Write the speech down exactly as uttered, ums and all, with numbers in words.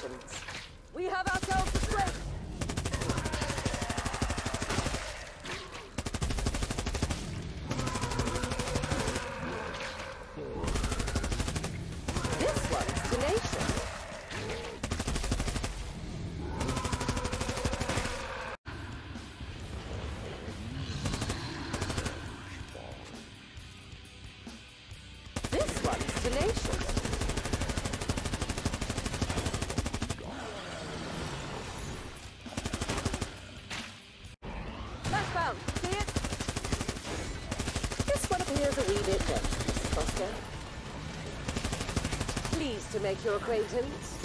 donations. We have ourselves a strength. This one's tenacious. This one's tenacious. Flashbound, see it? This one appears a wee bit dense, Missus Foster. Pleased to make your acquaintance.